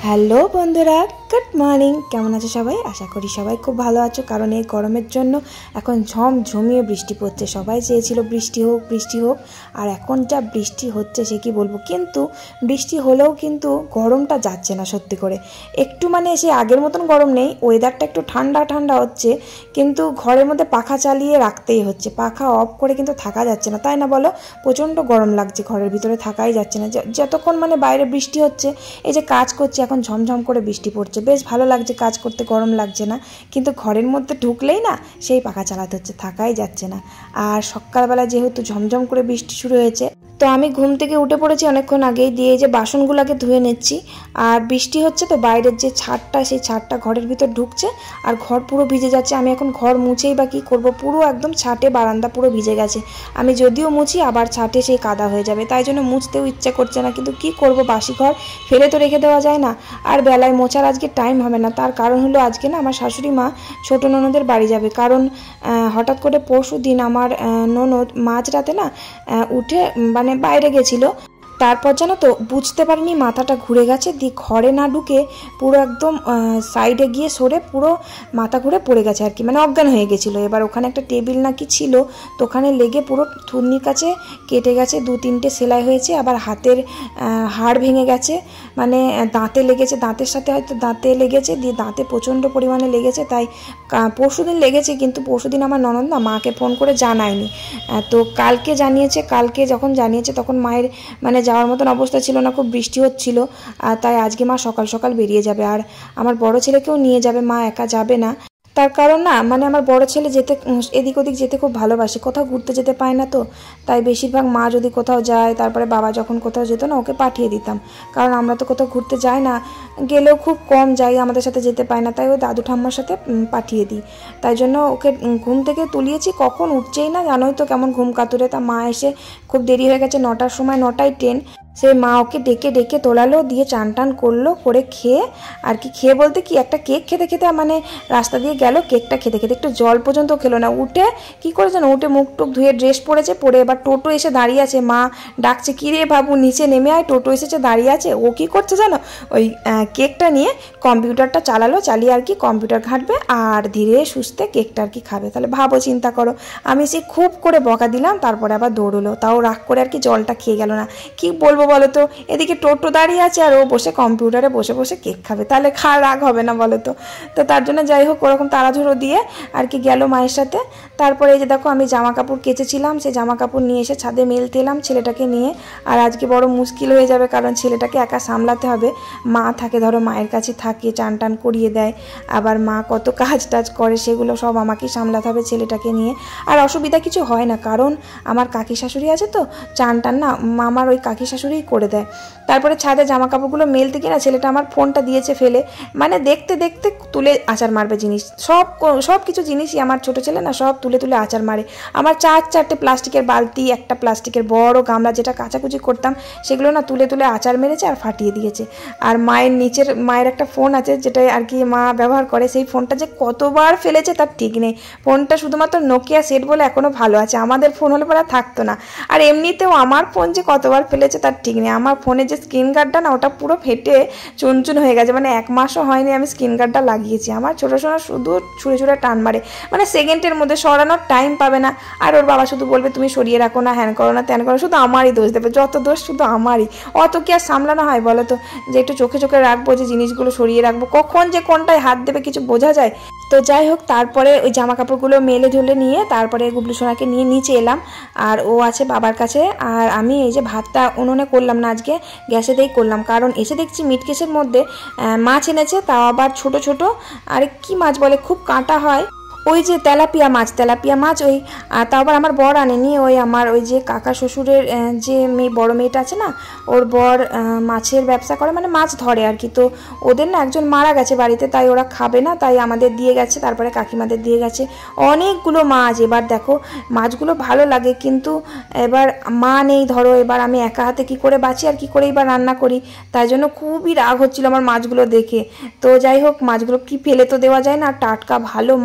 Hello বন্ধুরা, good morning. কেমন আছো সবাই? আশা করি সবাই খুব ভালো আছো, কারণ এই গরমের জন্য এখন ঝমঝমিয়ে বৃষ্টি পড়ছে। সবাই চেয়েছিল বৃষ্টি হোক বৃষ্টি হোক, আর এখন যা বৃষ্টি হচ্ছে সে কি বলবো। কিন্তু বৃষ্টি হলেও কিন্তু গরমটা যাচ্ছে না সত্যি করে। একটু মানে সে আগের মতন গরম নেই, ওয়েদারটা একটু ঠান্ডা ঠান্ডা হচ্ছে, কিন্তু ঘরের মধ্যে পাখা চালিয়ে রাখতেই হচ্ছে। পাখা অফ করে কিন্তু থাকা যাচ্ছে না, তাই না বলো? প্রচণ্ড গরম লাগছে, ঘরের ভিতরে থাকাই যাচ্ছে না। যতক্ষণ মানে বাইরে বৃষ্টি হচ্ছে, এই যে কাজ করছি এখন ঝমঝম করে বৃষ্টি পড়ছে, বেশ ভালো লাগছে, কাজ করতে গরম লাগছে না। কিন্তু ঘরের মধ্যে ঢুকলেই না সেই পাখা চালাতে হচ্ছে, থাকাই যাচ্ছে না। আর সকালবেলা যেহেতু ঝমঝম করে বৃষ্টি শুরু হয়েছে, তো আমি ঘুম থেকে উঠে পড়েছি অনেকক্ষণ আগেই, দিয়ে যে বাসনগুলোকে ধুয়ে নিচ্ছি। আর বৃষ্টি হচ্ছে তো বাইরের যে ছাদটা, সেই ছাদটা ঘরের ভিতর ঢুকছে আর ঘর পুরো ভিজে যাচ্ছে। আমি এখন ঘর মুছেই বা কী করবো, পুরো একদম ছাটে বারান্দা পুরো ভিজে গেছে। আমি যদিও মুছি আবার ছাটে সেই কাদা হয়ে যাবে, তাই জন্য মুছতেও ইচ্ছা করছে না। কিন্তু কি করব, বাসি ঘর ফেলে তো রেখে দেওয়া যায় না। আর বেলায় মোছার আজকে টাইম হবে না, তার কারণ হলো আজকে না আমার শাশুড়ি মা ছোটো ননদের বাড়ি যাবে। কারণ হঠাৎ করে পরশু দিন আমার ননদ মাঝরাতে না উঠে মানে বাইরে গেছিলো, তারপর জানো তো বুঝতে পারিনি মাথাটা ঘুরে গেছে, দিয়ে ঘরে না ঢুকে পুরো একদম সাইডে গিয়ে সরে পুরো মাথা ঘুরে পড়ে গেছে আর কি, মানে অজ্ঞান হয়ে গেছিলো। এবার ওখানে একটা টেবিল নাকি ছিল, তো ওখানে লেগে পুরো থুতনির কাছে কেটে গেছে, 2-3টে সেলাই হয়েছে, আবার হাতের হাড় ভেঙে গেছে, মানে দাঁতে লেগেছে, দাঁতের সাথে হয়তো দাঁতে লেগেছে, দিয়ে দাঁতে প্রচণ্ড পরিমাণে লেগেছে। তাই পরশুদিন লেগেছে, কিন্তু পরশুদিন আমার ননদ না মাকে ফোন করে জানায়নি, তো কালকে জানিয়েছে। কালকে যখন জানিয়েছে তখন মায়ের মানে যাওয়ার মতন অবস্থা ছিল না, খুব বৃষ্টি হচ্ছিল। আর তাই আজকে মা সকাল সকাল বেরিয়ে যাবে, আর আমার বড় ছেলেকেও নিয়ে যাবে, মা একা যাবে না। তার কারণ না মানে আমার বড় ছেলে যেতে এদিক ওদিক যেতে খুব ভালোবাসে, কোথাও ঘুরতে যেতে পায় না, তো তাই বেশিরভাগ মা যদি কোথাও যায়, তারপরে বাবা যখন কোথাও যেত না ওকে পাঠিয়ে দিতাম, কারণ আমরা তো কোথাও ঘুরতে যাই না, গেলেও খুব কম যাই, আমাদের সাথে যেতে পায় না, তাই ওই দাদু ঠাম্মার সাথে পাঠিয়ে দিই। তাই জন্য ওকে ঘুম থেকে তুলিয়েছি, কখন উঠছেই না, জানোই তো কেমন ঘুম কাতুরে। তা মা এসে খুব দেরি হয়ে গেছে, 9টার সময়, 9টায় ট্রেন। সেই মা ওকে ডেকে ডেকে তোলালো, দিয়ে চান টান করলো, করে খেয়ে আর কি, খেয়ে বলতে কি একটা কেক খেতে খেতে মানে রাস্তা দিয়ে গেল, কেকটা খেতে খেতে একটু জল পর্যন্ত খেলো না। উঠে কি করেছে না, উঠে মুখ টুক ধুয়ে ড্রেস পরেছে, পরে এবার টোটো এসে দাঁড়িয়ে আছে। মা ডাকছে, কি রে বাবু নিচে নেমে আয়, টোটো এসেছে দাঁড়িয়ে আছে। ও কি করছে জানো, ওই কেকটা নিয়ে কম্পিউটারটা চালালো, চালিয়ে আর কি কম্পিউটার ঘাঁটবে আর ধীরে সুস্থে কেকটা আর কি খাবে। তাহলে ভাবো, চিন্তা করো, আমি সে খুব করে বকা দিলাম, তারপরে আবার দৌড়লো, তাও রাগ করে আর কি জলটা খেয়ে গেল না। কি বলবো বলো তো, এদিকে টোটো দাঁড়িয়ে আছে আর ও বসে কম্পিউটারে বসে বসে কেক খাবে, তাহলে রাগ হবে না বলো তো? তো তার জন্য যাই হোক ওরকম তাড়াঝুড়ো দিয়ে আর কি গেল মায়ের সাথে। তারপরে এই যে দেখো আমি জামা কাপড় কেচেছিলাম, সেই জামা কাপড় নিয়ে এসে ছাদে মেলতে এলাম ছেলেটাকে নিয়ে। আর আজকে বড় মুশকিল হয়ে যাবে, কারণ ছেলেটাকে একা সামলাতে হবে। মা থাকে, ধরো মায়ের কাছে থাকে, চান টান করিয়ে দেয়, আবার মা কত কাজ টাজ করে, সেগুলো সব আমাকেই সামলাতে হবে ছেলেটাকে নিয়ে। আর অসুবিধা কিছু হয় না, কারণ আমার কাকি শাশুড়ি আছে, তো চান টান না আমার ওই কাকি শাশুড়িই করে দেয়। তারপরে ছাদে জামা কাপড়গুলো মেলতে কিনা ছেলেটা আমার ফোনটা দিয়েছে ফেলে, মানে দেখতে দেখতে তুলে আচার মারবে জিনিস, সব কিছু জিনিসই আমার ছোটো ছেলে না সব তুলে তুলে আচার মারে। আমার 4-4টে প্লাস্টিকের বালতি, একটা প্লাস্টিকের বড় গামলা যেটা কাচাকুচি করতাম, সেগুলো না তুলে তুলে আচার মেরেছে আর ফাটিয়ে দিয়েছে। আর মায়ের একটা ফোন আছে যেটা আর কি মা ব্যবহার করে, সেই ফোনটা যে কতবার ফেলেছে তার ঠিক নেই। ফোনটা শুধুমাত্র নোকিয়া সেট বলে এখনও ভালো আছে, আমাদের ফোন হলে পরে থাকতো না। আর এমনিতেও আমার ফোন যে কতবার ফেলেছে তার ঠিক নেই। আমার ফোনে যে স্ক্রিন গার্ডটা না, ওটা পুরো ফেটে চুনচুন হয়ে গেছে, মানে 1 মাসও হয়নি আমি স্ক্রিন গার্ডটা লাগিয়েছি। আমার ছোটো সোনা শুধু ছুঁড়ে ছুঁড়ে টান মারে, মানে সেকেন্ডের মধ্যে সরানোর টাইম পাবে না। আর ওর বাবা শুধু বলবে তুমি সরিয়ে রাখো না, হ্যান করো না, ত্যান করো, শুধু আমারই দোষ দেবে, যত দোষ শুধু আমারই। অত কি আর সামলানো হয় বলো তো, যে একটু চোখে চোখে রাখবো, যে জিনিসগুলো সরিয়ে রাখবো, কখন যে কোনটায় হাত দেবে কিছু বোঝা যায়? তো যাই হোক, তারপরে ওই জামা কাপড়গুলো মেলে ধুলে নিয়ে তারপরে গুবলু সোনাকে নিয়ে নিচে এলাম, আর ও আছে বাবার কাছে। আর আমি এই যে ভাতটা উনুনে করলাম না, আজকে গ্যাসেতেই করলাম, কারণ এসে দেখছি মিটকেসের মধ্যে মাছ এনেছে, তাও আবার ছোট ছোট। আর কি মাছ বলে, খুব কাঁটা হয়, ওই যে তেলাপিয়া মাছ ওই। তাও আবার আমার বর আনেনি, ওই আমার ওই যে কাকা শ্বশুরের যে বড় মেয়েটা আছে না, ওর বর মাছের ব্যবসা করে, মানে মাছ ধরে আর কি। তো ওদের না একজন মারা গেছে বাড়িতে, তাই ওরা খাবে না, তাই আমাদের দিয়ে গেছে, তারপরে কাকিমাদের দিয়ে গেছে অনেকগুলো মাছ। এবার দেখো মাছগুলো ভালো লাগে, কিন্তু এবার মা নেই, ধরো এবার আমি একা হাতে কী করে বাঁচি আর কী করে এবার রান্না করি, তাই জন্য খুবই রাগ হচ্ছিল আমার মাছগুলো দেখে। তো যাই হোক, মাছগুলো কি ফেলে তো দেওয়া যায় না, টাটকা ভালো মাছ,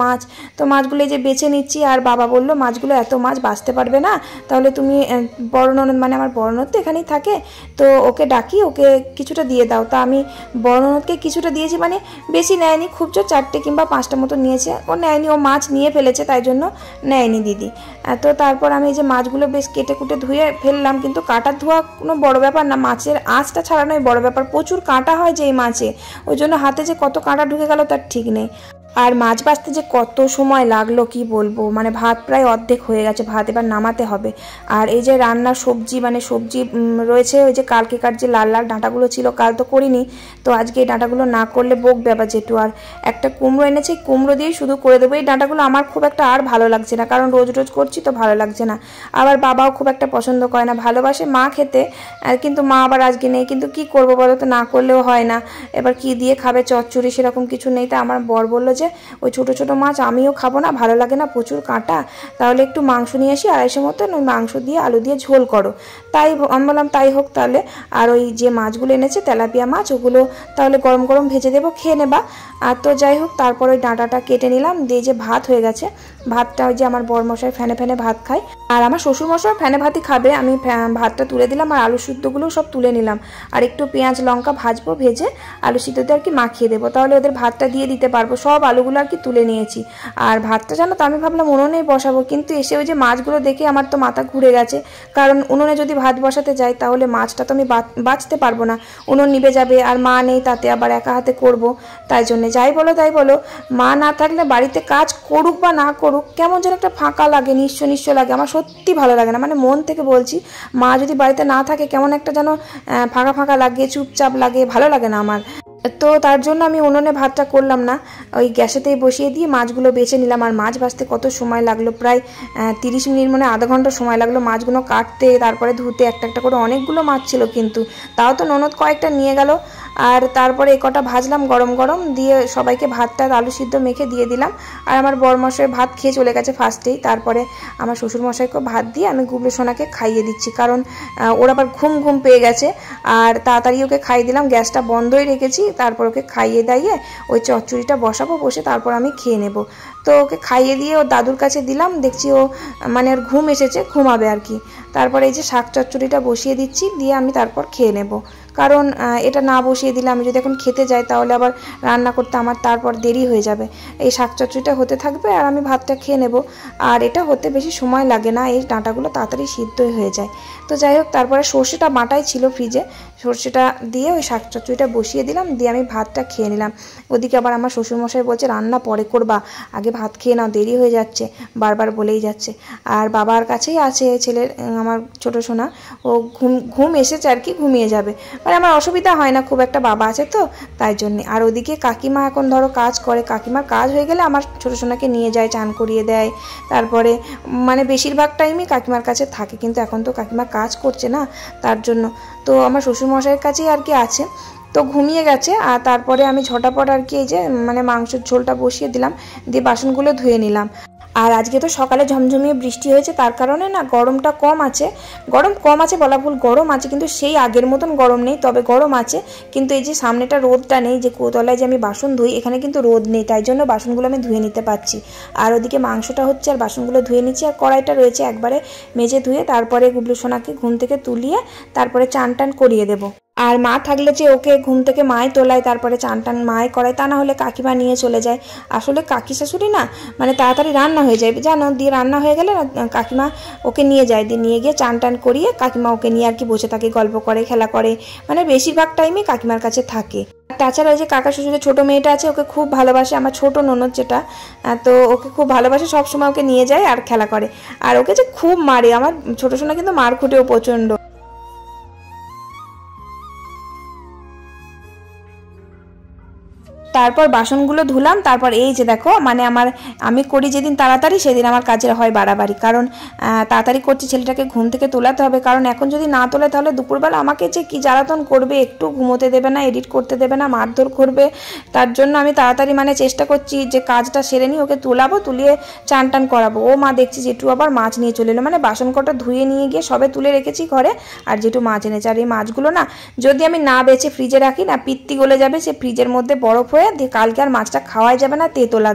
তো মাছগুলো যে বেছে নিচ্ছি। আর বাবা বলল মাছগুলো এত মাছ বাছতে পারবে না, তাহলে তুমি বড় ননদ মানে আমার বড় ননদ তো এখানেই থাকে, তো ওকে ডাকি, ওকে কিছুটা দিয়ে দাও। তা আমি বড় ননদকে কিছুটা দিয়েছি, মানে বেশি নেয়নি, খুব জোর 4টে কিংবা 5টা মতো নিয়েছে। ও নেয়নি, ও মাছ নিয়ে ফেলেছে, তাই জন্য নেয়নি দিদি। তো তারপর আমি এই যে মাছগুলো বেশ কেটে কুটে ধুয়ে ফেললাম, কিন্তু কাটা ধোয়া কোনো বড় ব্যাপার না, মাছের আঁচটা ছাড়ানোই বড় ব্যাপার। প্রচুর কাঁটা হয় যে এই মাছে, ওই জন্য হাতে যে কত কাঁটা ঢুকে গেল তার ঠিক নেই। আর মাছ ভাজতে যে কত সময় লাগলো কি বলবো, মানে ভাত প্রায় অর্ধেক হয়ে গেছে, ভাত এবার নামাতে হবে। আর এই যে রান্নার সবজি, মানে সবজি রয়েছে, ওই যে কালকেকার যে লাল লাল ডাঁটাগুলো ছিল, কাল তো করিনি, তো আজকে এই ডাঁটাগুলো না করলে বকবে আবার জেঠু। আর একটা কুমড়ো এনেছে, কুমড়ো দিয়েই শুধু করে দেবো। এই ডাঁটাগুলো আমার খুব একটা আর ভালো লাগছে না, কারণ রোজ রোজ করছি তো ভালো লাগছে না। আবার বাবাও খুব একটা পছন্দ করে না, ভালোবাসে মা খেতে, কিন্তু মা আবার আজকে নেই। কিন্তু কি করবো বলো তো, না করলেও হয় না। এবার কি দিয়ে খাবে, চচ্চড়ি সেরকম কিছু নেই। তা আমার বর বললো যে ওই ছোটো ছোটো মাছ আমিও খাবো না, ভালো লাগে না, প্রচুর কাঁটা, তাহলে একটু মাংস নিয়ে আসি 250 মতন, ওই মাংস দিয়ে আলু দিয়ে ঝোল করো। তাই আমি বললাম তাই হোক তাহলে। আর ওই যে মাছগুলো এনেছে তেলাপিয়া মাছ, ওগুলো তাহলে গরম গরম ভেজে দেবো, খেয়ে নেবা। আর তো যাই হোক, তারপর ওই ডাঁটাটা কেটে নিলাম, দিয়ে যে ভাত হয়ে গেছে, ভাতটা ওই যে আমার বরমশাই ফ্যানে ফ্যানে ভাত খায়, আর আমার শ্বশুরমশাই ফ্যানে ভাতই খাবে। আমি ভাতটা তুলে দিলাম, আর আলু সিদ্ধগুলোও সব তুলে নিলাম, আর একটু পেঁয়াজ লঙ্কা ভাজবো, ভেজে আলু সিদ্ধতে আর কি মাখিয়ে দেবো, তাহলে ওদের ভাতটা দিয়ে দিতে পারবো। সব আলুগুলো আর কি তুলে নিয়েছি। আর ভাতটা জানো তো আমি ভাবলাম উনুনেই বসাবো, কিন্তু এসে ওই যে মাছগুলো দেখে আমার তো মাথা ঘুরে গেছে, কারণ উনুনে যদি ভাত বসাতে যাই তাহলে মাছটা তো আমি বাঁচতে পারবো না, উনুন নিভে যাবে, আর মা নেই, তাতে আবার একা হাতে করব। তাই জন্যে যাই বলো তাই বলো, মা না থাকলে বাড়িতে কাজ করুক বা না করুক কেমন যেন একটা ফাঁকা লাগে, নিঃস্ব নিঃস্ব লাগে, আমার সত্যি ভালো লাগে না, মানে মন থেকে বলছি। মা যদি বাড়িতে না থাকে কেমন একটা যেন ফাঁকা ফাঁকা লাগে, চুপচাপ লাগে, ভালো লাগে না আমার। তো তার জন্য আমি উনুনে ভাতটা করলাম না, ওই গ্যাসেতেই বসিয়ে দিয়ে মাছগুলো বেছে নিলাম। আর মাছ ভাজতে কত সময় লাগলো, প্রায় 30 মিনিট, মানে আধা ঘন্টা সময় লাগলো মাছগুলো কাটতে, তারপরে ধুতে, একটা একটা করে অনেকগুলো মাছ ছিল, কিন্তু তাও তো ননদ কয়েকটা নিয়ে গেল। আর তারপরে এই কটা ভাজলাম গরম গরম, দিয়ে সবাইকে ভাতটা আলু সিদ্ধ মেখে দিয়ে দিলাম। আর আমার বরমশাই ভাত খেয়ে চলে গেছে ফার্স্টেই, তারপরে আমার শ্বশুরমশাইকে ভাত দিয়ে আমি গুবলু সোনাকে খাইয়ে দিচ্ছি, কারণ ওর আবার ঘুম ঘুম পেয়ে গেছে। আর তাড়াতাড়ি ওকে খাইয়ে দিলাম, গ্যাসটা বন্ধই রেখেছি, তারপর ওকে খাইয়ে দাইয়ে ওই চচ্চড়িটা বসাবো, বসে তারপর আমি খেয়ে নেব। তো ওকে খাইয়ে দিয়ে ওর দাদুর কাছে দিলাম, দেখছি ও মানে ওর ঘুম এসেছে, ঘুমাবে আর কি। তারপরে এই যে শাক চচ্চড়িটা বসিয়ে দিচ্ছি, দিয়ে আমি তারপর খেয়ে নেব, কারণ এটা না বসিয়ে দিলে আমি যদি এখন খেতে যাই তাহলে আবার রান্না করতে আমার তারপর দেরি হয়ে যাবে। এই শাক চচ্চড়িটা হতে থাকবে আর আমি ভাতটা খেয়ে নেব। আর এটা হতে বেশি সময় লাগে না, এই ডাঁটাগুলো তাড়াতাড়ি সিদ্ধই হয়ে যায়। তো যাই হোক, তারপরে সর্ষেটা বাটাই ছিল ফ্রিজে, সর্ষেটা দিয়ে ওই শাক চচ্চড়িটা বসিয়ে দিলাম, দিয়ে আমি ভাতটা খেয়ে নিলাম। ওদিকে আবার আমার শ্বশুরমশাই বলছে রান্না পরে করবা, আগে ভাত খেয়ে নাও, দেরি হয়ে যাচ্ছে, বারবার বলেই যাচ্ছে। আর বাবার কাছেই আছে ছেলের, আমার ছোটো সোনা, ও ঘুম এসেছে আর কি, ঘুমিয়ে যাবে, মানে আমার অসুবিধা হয় না খুব একটা, বাবা আছে তো তাই জন্যে। আর ওদিকে কাকিমা এখন ধরো কাজ করে, কাকিমার কাজ হয়ে গেলে আমার ছোটো সোনাকে নিয়ে যায়, চান করিয়ে দেয়, তারপরে মানে বেশিরভাগ টাইমই কাকিমার কাছে থাকে, কিন্তু এখন তো কাকিমা কাজ করছে না, তার জন্য তো আমার শ্বশুরমশাইয়ের কাছেই আর কি আছে। তো ঘুমিয়ে গেছে। আর তারপরে আমি ঝটাপট আর কি এই যে মানে মাংসের ঝোলটা বসিয়ে দিলাম, দিয়ে বাসনগুলো ধুয়ে নিলাম। আর আজকে তো সকালে ঝমঝমিয়ে বৃষ্টি হয়েছে, তার কারণে না গরমটা কম আছে, গরম কম আছে বলা ভুল, গরম আছে, কিন্তু সেই আগের মতন গরম নেই, তবে গরম আছে। কিন্তু এই যে সামনেটা রোদটা নেই, যে কোতলায় যে আমি বাসন ধুই এখানে কিন্তু রোদ নেই, তাই জন্য বাসনগুলো আমি ধুয়ে নিতে পারছি। আর ওদিকে মাংসটা হচ্ছে আর বাসনগুলো ধুয়ে নিচ্ছি, আর কড়াইটা রয়েছে একবারে মেজে ধুয়ে তারপরে গুবলু সোনাকে ঘুম থেকে তুলিয়ে তারপরে চান টান করিয়ে দেবো। আর মা থাকলে যে ওকে ঘুম থেকে মাই তোলায়, তারপরে চান টান মাই করায়, তা না হলে কাকিমা নিয়ে চলে যায়। আসলে কাকি শাশুড়ি না মানে তাড়াতাড়ি রান্না হয়ে যায় জানো, দিয়ে রান্না হয়ে গেলে কাকিমা ওকে নিয়ে যায়, দিয়ে নিয়ে গিয়ে চান টান করিয়ে কাকিমা ওকে নিয়ে আর কি বসে থাকে, গল্প করে, খেলা করে, মানে বেশিরভাগ টাইমই কাকিমার কাছে থাকে। তাছাড়া ওই যে কাকা শ্বশুরের ছোটো মেয়েটা আছে, ওকে খুব ভালোবাসে, আমার ছোটো ননদ যেটা, তো ওকে খুব ভালোবাসে, সবসময় ওকে নিয়ে যায় আর খেলা করে। আর ওকে যে খুব মারে, আমার ছোটো সোনা কিন্তু মার খুঁটেও প্রচণ্ড। তারপর বাসনগুলো ধুলাম, তারপর এই যে দেখো মানে আমি করি যেদিন তাড়াতাড়ি সেদিন আমার কাজের হয় বাড়াবাড়ি, কারণ তাড়াতাড়ি করছি, ছেলেটাকে ঘুম থেকে তোলাতে হবে, কারণ এখন যদি না তোলে তাহলে দুপুরবেলা আমাকে যে কি জ্বালাতন করবে, একটু ঘুমোতে দেবে না, এডিট করতে দেবে না, মারধর করবে। তার জন্য আমি তাড়াতাড়ি মানে চেষ্টা করছি যে কাজটা সেরে নিই, ওকে তোলাবো, তুলিয়ে চান টান করাবো। ও মা দেখছি জেঠু আবার মাছ নিয়ে চলে এলো, মানে বাসন কটা ধুয়ে নিয়ে গিয়ে সবে তুলে রেখেছি ঘরে, আর জেঠু মাছ এনেছে। আর এই মাছগুলো না যদি আমি না বেছে ফ্রিজে রাখি না, পিত্তি গলে যাবে, সে ফ্রিজের মধ্যে বরফ হয়ে দিয়ে কালকে আর মাছটা খাওয়াই যাবে না, তেতো লাগবে।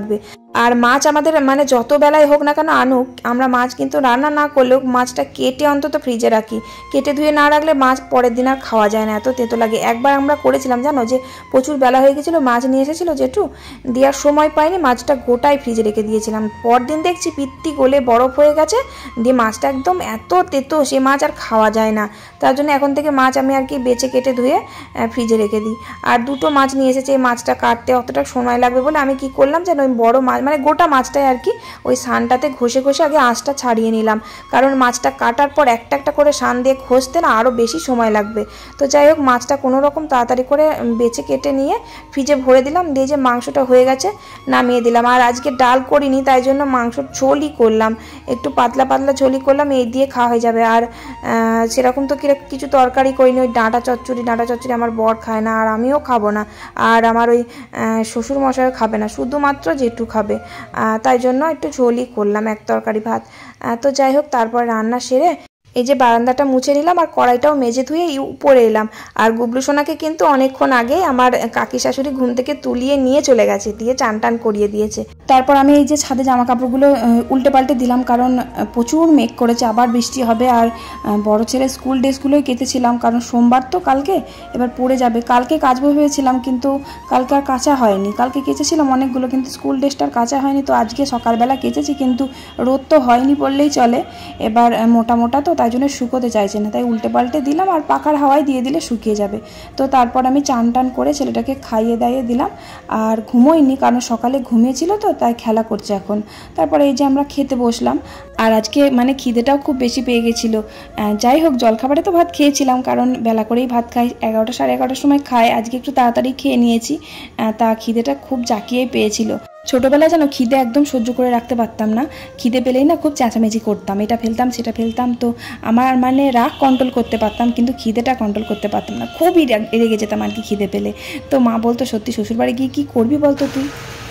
আর মাছ আমাদের মানে যত বেলায় হোক না কেন আনুক, আমরা মাছ কিন্তু রান্না না করলেও মাছটা কেটে অন্তত ফ্রিজে রাখি। কেটে ধুয়ে না রাখলে মাছ পরের দিন আর খাওয়া যায় না, এত তেতো লাগে। একবার আমরা করেছিলাম জানো, যে প্রচুর বেলা হয়ে গেছিলো, মাছ নিয়ে এসেছিলো জেঠু, দেওয়ার সময় পাইনি, মাছটা গোটাই ফ্রিজে রেখে দিয়েছিলাম। পরদিন দেখছি পিত্তি গলে বরফ হয়ে গেছে, দিয়ে মাছটা একদম এত তেতো, সে মাছ আর খাওয়া যায় না। তার জন্য এখন থেকে মাছ আমি আর কি বেছে কেটে ধুয়ে ফ্রিজে রেখে দিই। আর দুটো মাছ নিয়ে এসেছে, এই মাছটা কাটতে অতটা সময় লাগবে বলে আমি কি করলাম যেন, ওই বড় মাছ মানে গোটা মাছটাই আর কি ওই সানটাতে ঘষে ঘষে আগে আঁশটা ছাড়িয়ে নিলাম, কারণ মাছটা কাটার পর একটা একটা করে সান দিয়ে ঘষতে না আরও বেশি সময় লাগবে। তো যাই হোক, মাছটা কোনো রকম তাড়াতাড়ি করে বেছে কেটে নিয়ে ফ্রিজে ভরে দিলাম, দিয়ে যে মাংসটা হয়ে গেছে নামিয়ে দিলাম। আর আজকে ডাল করিনি, তাই জন্য মাংসর ঝোলই করলাম, একটু পাতলা পাতলা ঝোলই করলাম, এই দিয়ে খাওয়া হয়ে যাবে। আর সেরকম তো কিছু তরকারি করিনি, ওই ডাঁটা চচ্চড়ি আমার বর খায় না, আর আমিও খাবো না, আর আমার ওই শ্বশুর মশাইও খাবে না, শুধুমাত্র জেঠু খাবে, তাই জন্য একটু ঝোলই করলাম, এক তরকারি ভাত। তো যাই হোক, তারপর রান্না সেরে এই যে বারান্দাটা মুছে নিলাম, আর কড়াইটাও মেজে ধুয়ে উপরে এলাম। আর গুবলু সোনাকে কিন্তু অনেকক্ষণ আগে আমার কাকি শাশুড়ি ঘুম থেকে তুলিয়ে নিয়ে চলে গেছে, দিয়ে চান টান করিয়ে দিয়েছে। তারপর আমি এই যে ছাদে জামা কাপড়গুলো উল্টে পাল্টে দিলাম, কারণ প্রচুর মেঘ করেছে, আবার বৃষ্টি হবে। আর বড় ছেলে স্কুল ড্রেসগুলোই কেটেছিলাম, কারণ সোমবার তো কালকে, এবার পড়ে যাবে। কালকে কাচবো ভেবেছিলাম, কিন্তু কালকে আর কাচা হয়নি। কালকে কেচেছিলাম অনেকগুলো, কিন্তু স্কুল ড্রেসটা আর কাচা হয়নি। তো আজকে সকালবেলা কেচেছি, কিন্তু রোদ তো হয়নি বললেই চলে, এবার মোটা মোটা তো, তাই জন্য শুকোতে চাইছে না, তাই উল্টে পাল্টে দিলাম, আর পাখার হাওয়ায় দিয়ে দিলে শুকিয়ে যাবে। তো তারপর আমি চান টান করে ছেলেটাকে খাইয়ে দাইয়ে দিলাম, আর ঘুমোইনি, কারণ সকালে ঘুমিয়েছিল তো, তাই খেলা করছে এখন। তারপরে এই যে আমরা খেতে বসলাম, আর আজকে মানে খিদেটাও খুব বেশি পেয়ে গেছিলো। যাই হোক, জলখাবারে তো ভাত খেয়েছিলাম, কারণ বেলা করেই ভাত খাই, 11টা সাড়ে 11টার সময় খাই, আজকে একটু তাড়াতাড়ি খেয়ে নিয়েছি, তা খিদেটা খুব জাঁকিয়েই পেয়েছিল। ছোটোবেলায় যেন খিদে একদম সহ্য করে রাখতে পারতাম না, খিদে পেলেই না খুব চেঁচামেচি করতাম, এটা ফেলতাম সেটা ফেলতাম। তো আমার মানে রাগ কন্ট্রোল করতে পারতাম, কিন্তু খিদেটা কন্ট্রোল করতে পারতাম না, খুবই রেগে যেতাম আর কি খিদে পেলে। তো মা বলতো, সত্যি শ্বশুরবাড়ি গিয়ে কী করবি বলতো তুই।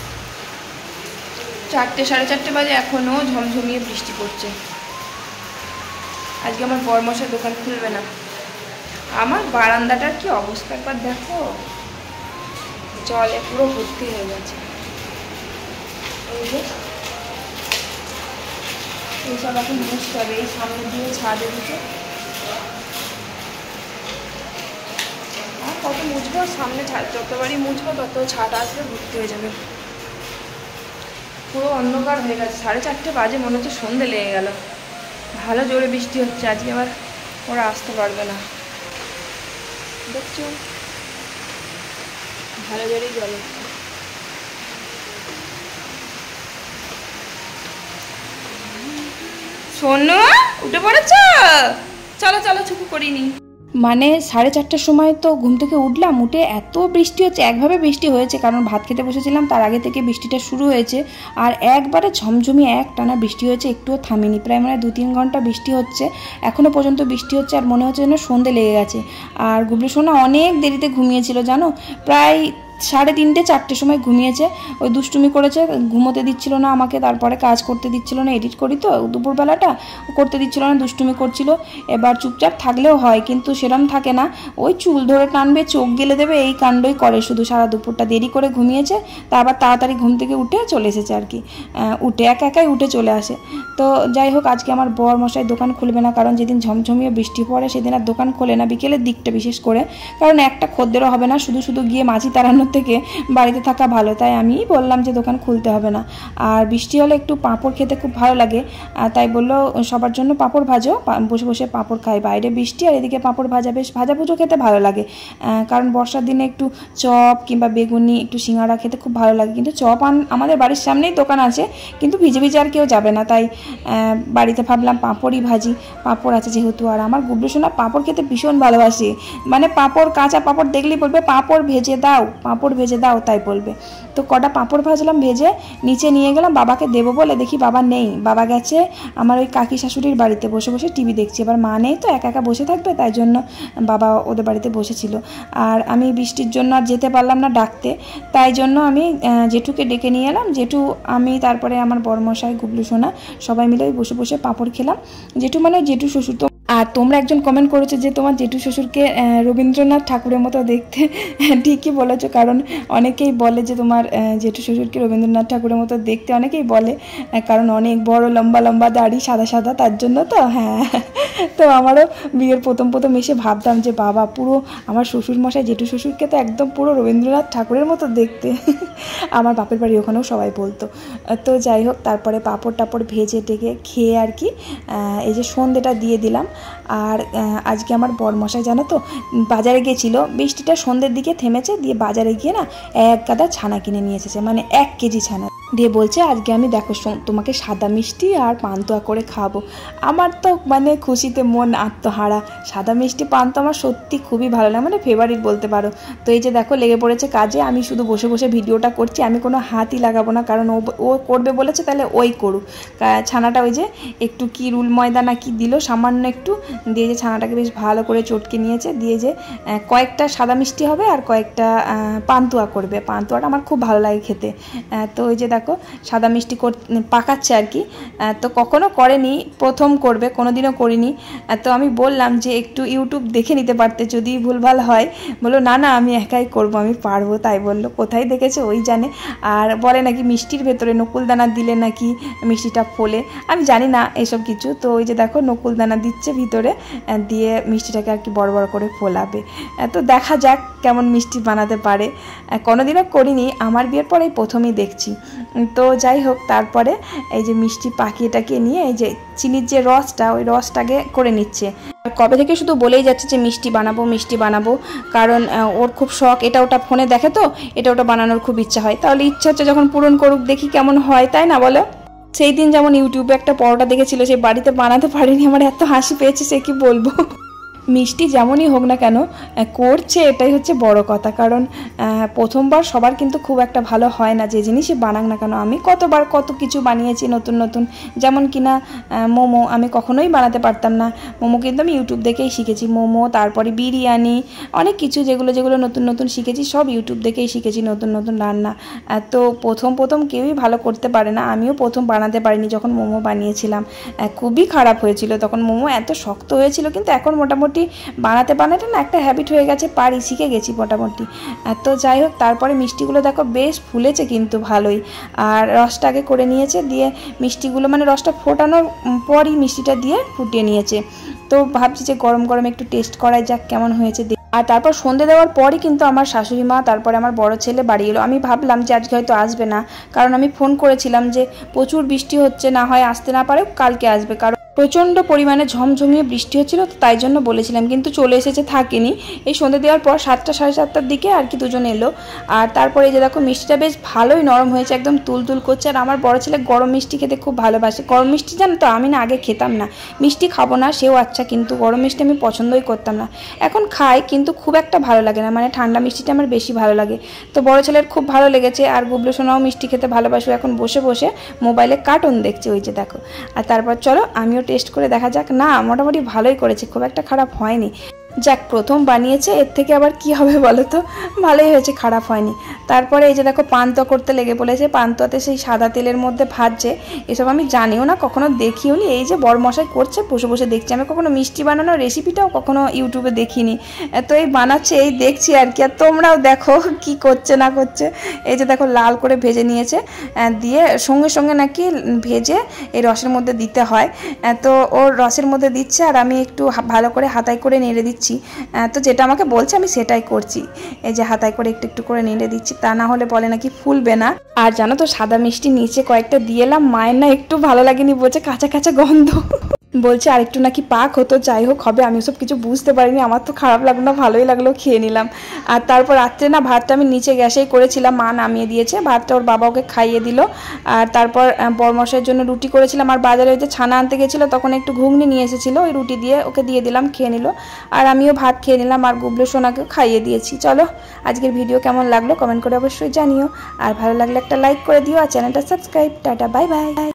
4টে সাড়ে 4টে বাজে, এখনও ঝমঝমিয়ে বৃষ্টি পড়ছে। আজকে আমার বরমশাই দোকান খুলবে না। আমার বারান্দাটার কি অবস্থা একবার দেখো, জলে পুরো ভর্তি হয়ে গেছে। এইসব এখন মুছতে হবে, এই সামনে দিয়ে ছাদে দিতে আর কত মুছবো, সামনে ছাদ, যতবারই মুছবো তত ছাদ আসবে, ভর্তি হয়ে যাবে। পুরো অন্ধকার হয়ে গেছে, 4:30 বাজে, মনে হচ্ছে সন্ধে লেগে গেল। ভালো জোরে বৃষ্টি হচ্ছে আজকে, আবার ওরা আসতে পারবে না, দেখছো ভালো জোরেই জল হচ্ছে। সোনু উঠে পড়েছ, চলো চলো, ছুকু করিনি। মানে 4:30টার সময় তো ঘুম থেকে উঠলাম, উঠে এত বৃষ্টি হচ্ছে, একভাবে বৃষ্টি হয়েছে, কারণ ভাত খেতে বসেছিলাম, তার আগে থেকে বৃষ্টিটা শুরু হয়েছে, আর একবারে ঝমঝমি একটানা বৃষ্টি হয়েছে, একটুও থামেনি, প্রায় মানে 2-3 ঘন্টা বৃষ্টি হচ্ছে, এখনও পর্যন্ত বৃষ্টি হচ্ছে, আর মনে হচ্ছে যেন সন্ধে লেগে গেছে। আর গুবলু সোনা অনেক দেরিতে ঘুমিয়েছিল জানো, প্রায় 3:30 4টের সময় ঘুমিয়েছে। ওই দুষ্টুমি করেছে, ঘুমোতে দিচ্ছিল না আমাকে, তারপরে কাজ করতে দিচ্ছিল না, এডিট করি তো দুপুরবেলাটা, করতে দিচ্ছিল না, দুষ্টুমি করছিল। এবার চুপচাপ থাকলেও হয়, কিন্তু সেরম থাকে না, ওই চুল ধরে টানবে, চোখ গেলে দেবে, এই কাণ্ডই করে শুধু সারা দুপুরটা। দেরি করে ঘুমিয়েছে, তারপর তাড়াতাড়ি ঘুম থেকে উঠে চলে এসেছে আর কি, উঠে একাই উঠে চলে আসে। তো যাই হোক, আজকে আমার বর মশাই দোকান খুলবে না, কারণ যেদিন ঝমঝমিয়ে বৃষ্টি পড়ে সেদিন আর দোকান খোলে না, বিকেলের দিকটা বিশেষ করে, কারণ একটা খদ্দেরও হবে না, শুধু শুধু গিয়ে মাছি তাড়ানোর থেকে বাড়িতে থাকা ভালো, তাই আমি বললাম যে দোকান খুলতে হবে না। আর বৃষ্টি হলে একটু পাঁপড় খেতে খুব ভালো লাগে, তাই বললো সবার জন্য পাঁপড় ভাজো, বসে বসে পাঁপড় খাই, বাইরে বৃষ্টি আর এদিকে পাঁপড় ভাজা, বেশ ভাজাভুজো খেতে ভালো লাগে, কারণ বর্ষার দিনে একটু চপ কিংবা বেগুনি, একটু সিঙ্গাড়া খেতে খুব ভালো লাগে। কিন্তু চপ আমাদের বাড়ির সামনেই দোকান আছে, কিন্তু ভিজে ভিজে আর কেউ যাবে না, তাই বাড়িতে ভাবলাম পাঁপড়ই ভাজি, পাঁপড় আছে যেহেতু। আর আমার গুবলু সোনা পাঁপড় খেতে ভীষণ ভালোবাসে, মানে পাঁপড়, কাঁচা পাঁপড় দেখলেই বলবে পাঁপড় ভেজে দাও, পাঁপড় ভেজে দাও, তাই বলবে। তো কটা পাঁপড় ভাজলাম, ভেজে নিচে নিয়ে গেলাম বাবাকে দেবো বলে, দেখি বাবা নেই, বাবা গেছে আমার ওই কাকি শাশুড়ির বাড়িতে, বসে বসে টিভি দেখছি। এবার মা নেই তো, একা একা বসে থাকবে, তাই জন্য বাবা ওদের বাড়িতে বসেছিল। আর আমি বৃষ্টির জন্য আর যেতে পারলাম না ডাকতে, তাই জন্য আমি জেঠুকে ডেকে নিয়ে এলাম। জেঠু, আমি, তারপরে আমার বড়মশাই, গুবলু সোনা, সবাই মিলে বসে বসে পাঁপড় খেলাম। জেঠু মানে জেঠু শ্বশুর তো। আর তোমরা একজন কমেন্ট করেছো যে তোমার জেঠু শ্বশুরকে রবীন্দ্রনাথ ঠাকুরের মতো দেখতে। ঠিকই বলেছো, কারণ অনেকেই বলে যে তোমার জেঠু শ্বশুরকে রবীন্দ্রনাথ ঠাকুরের মতো দেখতে, অনেকেই বলে, কারণ অনেক বড় লম্বা লম্বা দাড়ি, সাদা সাদা, তার জন্য তো। হ্যাঁ, তো আমারও বিয়ের প্রথম এসে ভাবতাম যে বাবা, পুরো আমার শ্বশুরমশাই জেঠু শ্বশুরকে তো একদম পুরো রবীন্দ্রনাথ ঠাকুরের মতো দেখতে। আমার বাপের বাড়ি ওখানেও সবাই বলতো। তো যাই হোক, তারপরে পাঁপড় টাপড় ভেজে টেকে খেয়ে আর কি এই যে সন্ধ্যেটা দিয়ে দিলাম। আর আজকে আমার বরমশাই জানো তো বাজারে গিয়েছিল, বৃষ্টিটা সন্ধ্যের দিকে থেমেছে, দিয়ে বাজারে গিয়ে না এক গাদা ছানা কিনে নিয়ে এসেছে, মানে 1 কেজি ছানা, দিয়ে বলছে আজকে আমি দেখো তোমাকে সাদা মিষ্টি আর পান্তুয়া করে খাবো। আমার তো মানে খুশিতে মন আত্মহারা। সাদা মিষ্টি পান্তুয়া আমার সত্যি খুবই ভালো লাগে, মানে ফেভারিট বলতে পারো। তো এই যে দেখো লেগে পড়েছে কাজে, আমি শুধু বসে বসে ভিডিওটা করছি, আমি কোনো হাতই লাগাবো না, কারণ ও করবে বলেছে, তাহলে ওই করুক। ছানাটা ওই যে একটু কি রুল ময়দা না কি দিল সামান্য একটু, দিয়ে যে ছানাটাকে বেশ ভালো করে চটকে নিয়েছে, দিয়ে যে কয়েকটা সাদা মিষ্টি হবে আর কয়েকটা পান্তুয়া করবে। পান্তুয়াটা আমার খুব ভালো লাগে খেতে। তো ওই যে দেখো সাদা মিষ্টি পাকাচ্ছে আর কি। তো কখনো করেনি, প্রথম করবে, কোনোদিনও করিনি। তো আমি বললাম যে একটু ইউটিউব দেখে নিতে পারতে, যদি ভুলভাল হয়। বললো না না, আমি একাই করব, আমি পারবো। তাই বললো, কোথায় দেখেছে ওই জানে। আর বলে নাকি মিষ্টির ভেতরে নকুলদানা দিলে নাকি মিষ্টিটা ফোলে, আমি জানি না এসব কিছু। তো ওই যে দেখো নকুলদানা দিচ্ছে ভিতরে, দিয়ে মিষ্টিটাকে আর কি বড় বড় করে ফোলাবে। তো দেখা যাক কেমন মিষ্টি বানাতে পারে, কোনোদিনও করিনি, আমার বিয়ের পরেই প্রথমেই দেখছি। তো যাই হোক, তারপরে এই যে মিষ্টি পাকিয়েটাকে নিয়ে এই যে চিনির যে রসটা, ওই রসটাকে করে নিচ্ছে। কবে থেকে শুধু বলেই যাচ্ছে যে মিষ্টি বানাবো মিষ্টি বানাবো, কারণ ওর খুব শখ, এটা ওটা ফোনে দেখে তো, এটা ওটা বানানোর খুব ইচ্ছা হয়। তাহলে ইচ্ছা হচ্ছে যখন পূরণ করুক, দেখি কেমন হয়, তাই না বলো? সেই দিন যেমন ইউটিউবে একটা পরোটা দেখেছিল, সেই বাড়িতে বানাতে পারিনি, আমার এত হাসি পেয়েছে সে কি বলবো। মিষ্টি যেমনই হোক না কেন করছে, এটাই হচ্ছে বড় কথা, কারণ প্রথমবার সবার কিন্তু খুব একটা ভালো হয় না, যে জিনিসই বানাক না কেন। আমি কতবার কত কিছু বানিয়েছি নতুন নতুন, যেমন কিনা মোমো আমি কখনোই বানাতে পারতাম না, মোমো কিন্তু আমি ইউটিউব দেখেই শিখেছি। মোমো, তারপরে বিরিয়ানি, অনেক কিছু যেগুলো নতুন নতুন শিখেছি, সব ইউটিউব দেখেই শিখেছি নতুন নতুন রান্না। তো প্রথম কেউই ভালো করতে পারে না, আমিও প্রথম বানাতে পারিনি। যখন মোমো বানিয়েছিলাম খুবই খারাপ হয়েছিল, তখন মোমো এত শক্ত হয়েছিল, কিন্তু এখন মোটামুটি বানাতে না একটা হ্যাবিট হয়ে গেছে, পারি, শিখে গেছি মোটামুটি। তো যাই হোক, তারপরে মিষ্টিগুলো দেখো বেশ ফুলেছে কিন্তু ভালোই। আর রসটাকে করে নিয়েছে, দিয়ে মিষ্টিগুলো মানে রসটা ফোটানোর পরই মিষ্টিটা দিয়ে ফুটিয়ে নিয়েছে। তো ভাবছি যে গরম গরম একটু টেস্ট করাই যাক কেমন হয়েছে। আর তারপর সন্ধে দেওয়ার পরই কিন্তু আমার শাশুড়ি মা, তারপরে আমার বড় ছেলে বাড়ি এলো। আমি ভাবলাম যে আজকে হয়তো আসবে না, কারণ আমি ফোন করেছিলাম যে প্রচুর বৃষ্টি হচ্ছে, না হয় আসতে না পারে, কালকে আসবে, কারণ প্রচণ্ড পরিমাণে ঝমঝমিয়ে বৃষ্টি হচ্ছিল, তো তাই জন্য বলেছিলাম। কিন্তু চলে এসেছে, থাকেনি। এই সন্ধে দেওয়ার পর 7টা সাড়ে 7টার দিকে আর কি দুজন এলো। আর তারপরে এই যে দেখো মিষ্টিটা বেশ ভালোই নরম হয়েছে, একদম তুলতুল করছে। আর আমার বড় ছেলে গরম মিষ্টি খেতে খুব ভালোবাসে। গরম মিষ্টি জানো তো, আমি না আগে খেতাম না, মিষ্টি খাবো না সেও আচ্ছা, কিন্তু গরম মিষ্টি আমি পছন্দই করতাম না। এখন খাই, কিন্তু খুব একটা ভালো লাগে না, মানে ঠান্ডা মিষ্টিটা আমার বেশি ভালো লাগে। তো বড় ছেলের খুব ভালো লেগেছে। আর গুবলু সোনাও মিষ্টি খেতে ভালোবাসো, এখন বসে বসে মোবাইলে কার্টুন দেখছে, ওই যে দেখো। আর তারপর চলো আমিও টেস্ট করে দেখা যাক। না, মোটামুটি ভালোই করেছে, খুব একটা খারাপ হয়নি। যাক, প্রথম বানিয়েছে, এর থেকে আবার কি হবে বলো তো, ভালোই হয়েছে, খারাপ হয়নি। তারপরে এই যে দেখো পান্তুয়া করতে লেগে পড়েছে। পান্তুয়াতে সেই সাদা তেলের মধ্যে ভাজছে, এসব আমি জানিও না, কখনো দেখিও নি। এই যে বরমশাই করছে, বসে বসে দেখছি। আমি কখনো মিষ্টি বানানোর রেসিপিটাও কখনো ইউটিউবে দেখিনি, তো এই বানাচ্ছে, এই দেখছি আর কি। আর তোমরাও দেখো কি করছে না করছে। এই যে দেখো লাল করে ভেজে নিয়েছে, দিয়ে সঙ্গে সঙ্গে নাকি ভেজে এই রসের মধ্যে দিতে হয়। তো ওর রসের মধ্যে দিচ্ছে, আর আমি একটু ভালো করে হাতায় করে নেড়ে দিচ্ছি। তো যেটা আমাকে বলছে আমি সেটাই করছি, এই যে হাতায় করে একটু একটু করে নেড়ে দিচ্ছি, তা না হলে বলে নাকি ফুলবে না। আর জানো তো সাদা মিষ্টি নিচে কয়েকটা দিয়ে এলাম, মায়ের না একটু ভালো লাগেনি, বলছে কাঁচা কাঁচা গন্ধ, বলছে আরেকটু নাকি পাক হতো। যাই হোক, হবে, আমি সব কিছু বুঝতে পারিনি, আমার তো খারাপ লাগলো না, ভালোই লাগলো, খেয়ে নিলাম। আর তারপর রাত্রে না ভাতটা আমি নিচে গ্যাসেই করেছিলাম, মা নামিয়ে দিয়েছে ভাতটা, ওর বাবা ওকে খাইয়ে দিল। আর তারপর বরমশাইয়ের জন্য রুটি করেছিলাম, আর বাজারে ওই যে ছানা আনতে গেছিলো, তখন একটু ঘুগনি নিয়ে এসেছিলো, ওই রুটি দিয়ে ওকে দিয়ে দিলাম, খেয়ে নিল। আর আমিও ভাত খেয়ে নিলাম, আর গুবলু সোনাকেও খাইয়ে দিয়েছি। চলো, আজকের ভিডিও কেমন লাগলো কমেন্ট করে অবশ্যই জানিও, আর ভালো লাগলে একটা লাইক করে দিও, আর চ্যানেলটা সাবস্ক্রাইব। Tata, bye bye.